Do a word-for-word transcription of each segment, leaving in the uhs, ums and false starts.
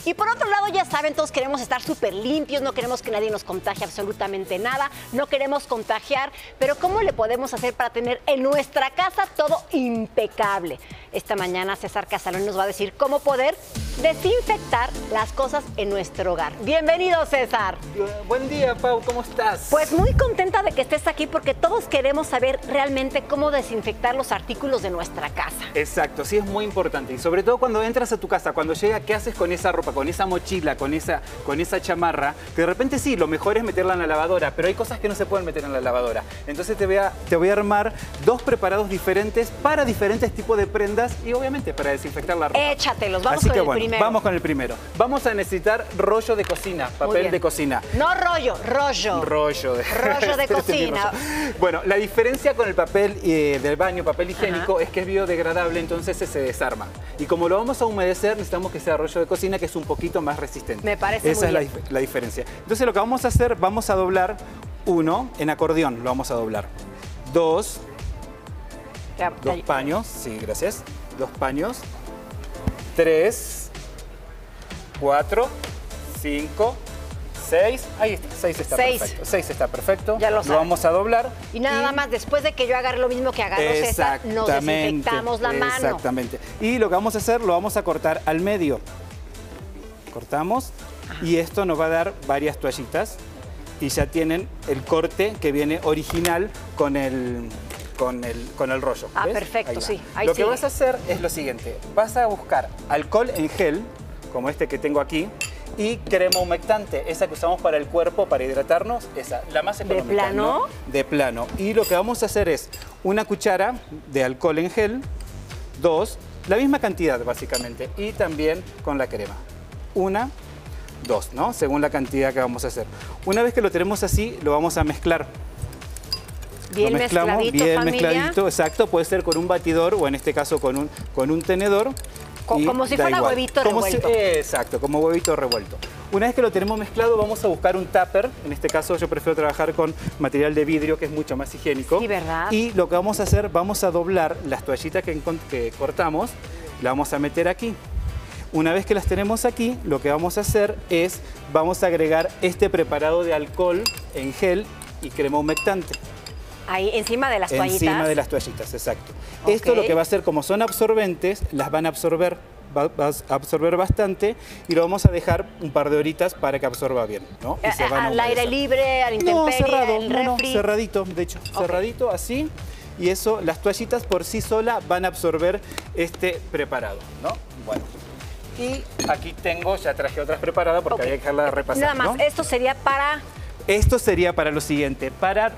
Y por otro lado, ya saben, todos queremos estar súper limpios, no queremos que nadie nos contagie absolutamente nada, no queremos contagiar, pero ¿cómo le podemos hacer para tener en nuestra casa todo impecable? Esta mañana César Casalón nos va a decir cómo poder desinfectar las cosas en nuestro hogar. Bienvenido, César. Buen día, Pau, ¿cómo estás? Pues muy contenta de que estés aquí porque todos queremos saber realmente cómo desinfectar los artículos de nuestra casa. Exacto, sí, es muy importante. Y sobre todo cuando entras a tu casa, cuando llega, ¿qué haces con esa ropa, con esa mochila, con esa, con esa chamarra? Que de repente sí, lo mejor es meterla en la lavadora, pero hay cosas que no se pueden meter en la lavadora. Entonces te voy a, te voy a armar dos preparados diferentes para diferentes tipos de prendas y obviamente para desinfectar la ropa. Échatelos, vamos Así con que, el bueno, primero. Vamos con el primero. Vamos a necesitar rollo de cocina, papel de cocina. No rollo, rollo. Rollo de, rollo de cocina. Bueno, la diferencia con el papel eh, del baño, papel higiénico, Ajá. es que es biodegradable, entonces se desarma. Y como lo vamos a humedecer, necesitamos que sea rollo de cocina, que es un poquito más resistente. Me parece Esa muy es bien. la, la diferencia. Entonces lo que vamos a hacer, vamos a doblar uno en acordeón, lo vamos a doblar. Dos, ya, dos ya. paños, sí, gracias. Dos paños. Tres, cuatro, cinco, seis. Ahí está, seis está seis. perfecto. Seis está perfecto. Ya lo, lo vamos a doblar. Y nada y... más, después de que yo agarre lo mismo que agarró César, nos desinfectamos la mano. Exactamente. Y lo que vamos a hacer, lo vamos a cortar al medio. Cortamos y esto nos va a dar varias toallitas. Y ya tienen el corte que viene original con el... Con el, con el rollo. Ah, ¿ves? perfecto, ahí sí. Ahí Lo sigue. que vas a hacer es lo siguiente. Vas a buscar alcohol en gel, como este que tengo aquí, y crema humectante, esa que usamos para el cuerpo, para hidratarnos, esa, la más económica. ¿De plano? ¿No? De plano. Y lo que vamos a hacer es una cuchara de alcohol en gel, dos, la misma cantidad básicamente, y también con la crema. Una, dos, ¿no? Según la cantidad que vamos a hacer. Una vez que lo tenemos así, lo vamos a mezclar. Bien lo mezclamos, mezcladito, bien familia. mezcladito, exacto, puede ser con un batidor o en este caso con un, con un tenedor. Co como si fuera igual. huevito como revuelto. Si, exacto, como huevito revuelto. Una vez que lo tenemos mezclado, vamos a buscar un tupper. En este caso yo prefiero trabajar con material de vidrio, que es mucho más higiénico. Sí, ¿verdad? Y lo que vamos a hacer, vamos a doblar las toallitas que, que cortamos, las vamos a meter aquí. Una vez que las tenemos aquí, lo que vamos a hacer es, vamos a agregar este preparado de alcohol en gel y crema humectante. Ahí, encima de las toallitas. Encima de las toallitas, exacto. Okay. Esto lo que va a hacer, como son absorbentes, las van a absorber, va, va a absorber bastante y lo vamos a dejar un par de horitas para que absorba bien, ¿no? Y se van a al aire libre, al intemperie, no, cerrado, el no, refri. no, cerradito, de hecho, okay. cerradito, así. Y eso, las toallitas por sí solas van a absorber este preparado, ¿no? Bueno. Y aquí tengo, ya traje otras preparadas porque okay. había que dejarla repasar, Nada más, ¿no? esto sería para... Esto sería para lo siguiente, para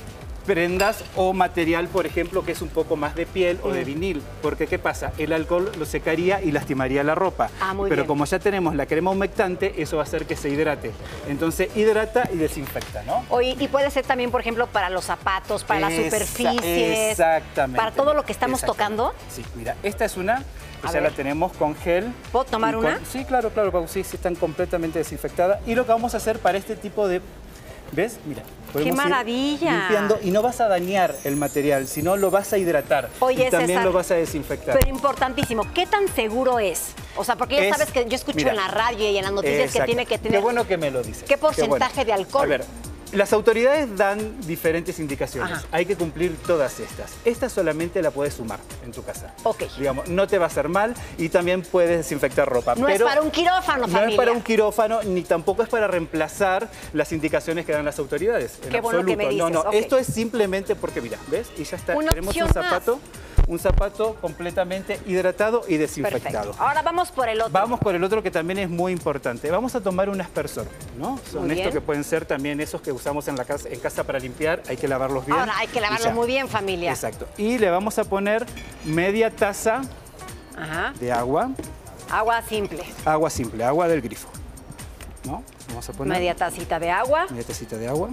prendas o material, por ejemplo, que es un poco más de piel mm. o de vinil. Porque, ¿qué pasa? El alcohol lo secaría y lastimaría la ropa. Ah, muy Pero bien. como ya tenemos la crema humectante, eso va a hacer que se hidrate. Entonces, hidrata y desinfecta, ¿no? O, y puede ser también, por ejemplo, para los zapatos, para Esa, las superficies. Exactamente. Para todo lo que estamos tocando. Sí, mira, esta es una... A ya ver. la tenemos con gel. ¿Puedo tomar con, una? Sí, claro, claro, Pau, sí, sí, están completamente desinfectadas. Y lo que vamos a hacer para este tipo de... ¿Ves? Mira. ¡Qué maravilla! Limpiando y no vas a dañar el material, sino lo vas a hidratar. Oye, y también César, lo vas a desinfectar. Pero importantísimo, ¿qué tan seguro es? O sea, porque ya es, sabes que yo escucho mira, en la radio y en las noticias exacto. que tiene que tener... Qué bueno que me lo dices. ¿Qué porcentaje bueno. de alcohol? A ver, las autoridades dan diferentes indicaciones. Ajá. Hay que cumplir todas estas. Esta solamente la puedes sumar en tu casa. Ok. Digamos, no te va a hacer mal y también puedes desinfectar ropa. No pero es para un quirófano, familia. No es para un quirófano, ni tampoco es para reemplazar las indicaciones que dan las autoridades. Qué bueno que me dices. No, no, okay. esto es simplemente porque, mira, ¿ves? Y ya está. Una Tenemos un zapato, más. un zapato completamente hidratado y desinfectado. Perfecto. Ahora vamos por el otro. Vamos por el otro que también es muy importante. Vamos a tomar un aspersor, ¿no? Son estos que pueden ser también esos que usamos en la casa, en casa para limpiar. Hay que lavarlos bien. Ahora hay que lavarlos muy bien, familia. Exacto. Y le vamos a poner media taza Ajá. de agua. Agua simple. Agua simple, agua del grifo, ¿no? Vamos a poner media tacita de agua. Media tacita de agua.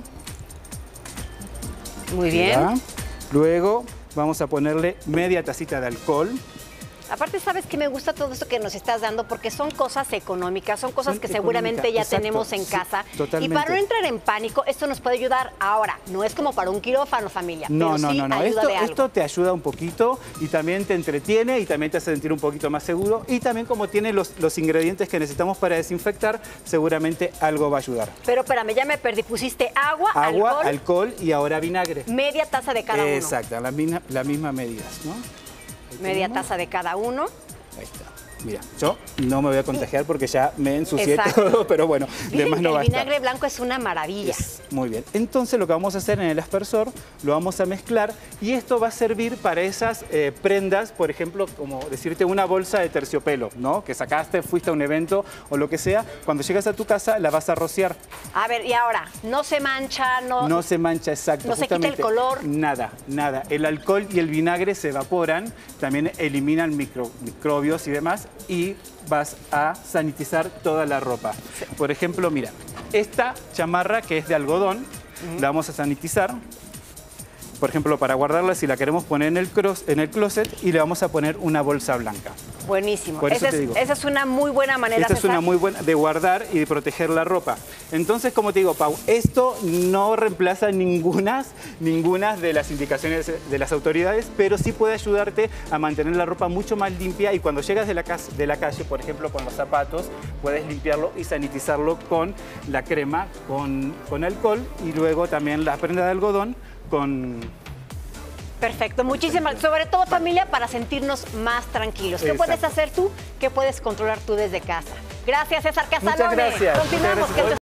Muy bien. Ya. Luego vamos a ponerle media tacita de alcohol. Aparte, ¿sabes que me gusta todo esto que nos estás dando? Porque son cosas económicas, son cosas Son que seguramente ya exacto, tenemos en sí, casa. totalmente. Y para no entrar en pánico, esto nos puede ayudar. Ahora, no es como para un quirófano, familia. No, pero no, sí no, no. ayuda Esto, de algo. esto te ayuda un poquito y también te entretiene y también te hace sentir un poquito más seguro. Y también como tiene los, los ingredientes que necesitamos para desinfectar, seguramente algo va a ayudar. Pero espérame, ya me perdí. Pusiste agua, Agua, alcohol, alcohol y ahora vinagre. media taza de cada uno. Exacto, la misma, la misma medida, ¿no? Ahí Media tenemos. taza de cada uno. Ahí está. Mira, yo no me voy a contagiar porque ya me ensucié Exacto. todo, pero bueno, de Dicen más que no el va a estar. vinagre blanco es una maravilla. Yes, muy bien. Entonces lo que vamos a hacer en el aspersor, lo vamos a mezclar y esto va a servir para esas eh, prendas, por ejemplo, como decirte una bolsa de terciopelo, ¿no? Que sacaste, fuiste a un evento o lo que sea. Cuando llegas a tu casa la vas a rociar. A ver, y ahora, no se mancha, no... No se mancha, exacto. No se quita el justamente. color. Nada, nada. El alcohol y el vinagre se evaporan, también eliminan micro- microbios y demás y vas a sanitizar toda la ropa. Por ejemplo, mira, esta chamarra que es de algodón, uh-huh. la vamos a sanitizar. Por ejemplo, para guardarla, si la queremos poner en el, cross, en el closet y le vamos a poner una bolsa blanca. Buenísimo. Por eso esa, te es, digo. esa es una muy buena manera. Esta es César. una muy buena de guardar y de proteger la ropa. Entonces, como te digo, Pau, esto no reemplaza ninguna, ninguna de las indicaciones de las autoridades, pero sí puede ayudarte a mantener la ropa mucho más limpia y cuando llegas de la, casa, de la calle, por ejemplo, con los zapatos, puedes limpiarlo y sanitizarlo con la crema, con, con alcohol y luego también la prenda de algodón con... Perfecto, muchísimas, sobre todo familia, para sentirnos más tranquilos. ¿Qué Exacto. puedes hacer tú? ¿Qué puedes controlar tú desde casa? Gracias, César Casanova. Muchas gracias. Continuamos. Muchas gracias.